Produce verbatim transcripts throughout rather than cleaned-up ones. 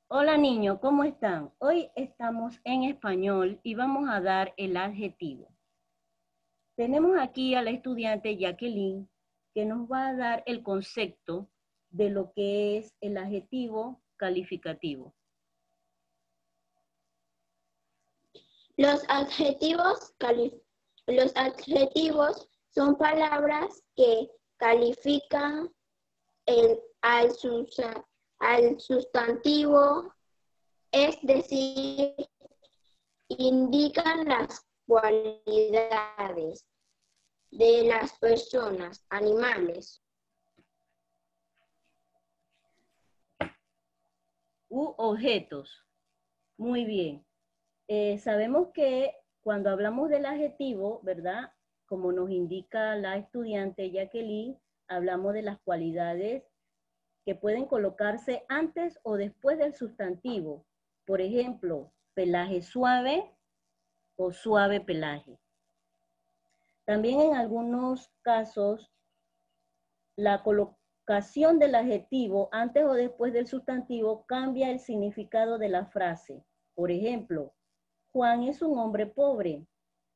Hola niños, ¿cómo están? Hoy estamos en español y vamos a dar el adjetivo. Tenemos aquí a la estudiante Jacqueline que nos va a dar el concepto de lo que es el adjetivo calificativo. Los adjetivos, cali- los adjetivos son palabras que califican el, al, susa- al sustantivo, es decir, indican las cualidades de las personas, animales. U objetos. Muy bien. Eh, sabemos que cuando hablamos del adjetivo, ¿verdad? Como nos indica la estudiante Jacqueline, hablamos de las cualidades que pueden colocarse antes o después del sustantivo. Por ejemplo, pelaje suave o suave pelaje. También en algunos casos, la colocación del adjetivo antes o después del sustantivo cambia el significado de la frase. Por ejemplo, Juan es un hombre pobre.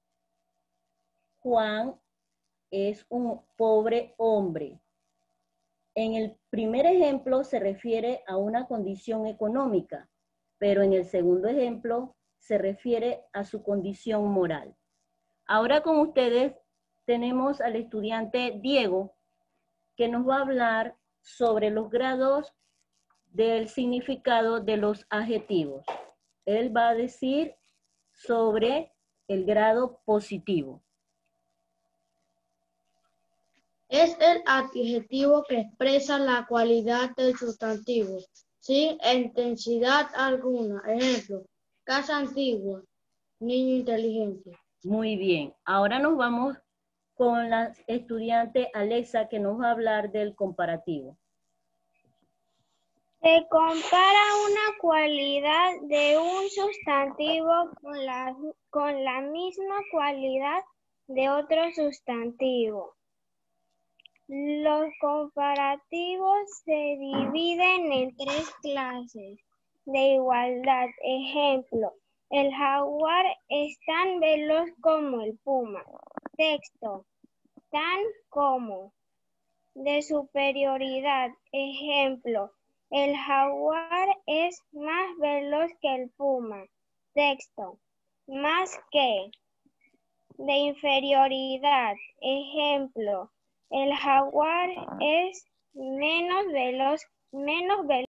Juan es un pobre hombre. En el primer ejemplo se refiere a una condición económica, pero en el segundo ejemplo se refiere a su condición moral. Ahora con ustedes tenemos al estudiante Diego, que nos va a hablar sobre los grados del significado de los adjetivos. Él va a decir sobre el grado positivo. Es el adjetivo que expresa la cualidad del sustantivo, sin intensidad alguna. Ejemplo, casa antigua, niño inteligente. Muy bien. Ahora nos vamos con la estudiante Alexa, que nos va a hablar del comparativo. Se compara una cualidad de un sustantivo con la, con la misma cualidad de otro sustantivo. Los comparativos se dividen en tres clases de igualdad. Ejemplo, el jaguar es tan veloz como el puma. Texto, tan como. De superioridad. Ejemplo, el jaguar es más veloz que el puma. Texto, más que. De inferioridad. Ejemplo, el jaguar es menos veloz, menos veloz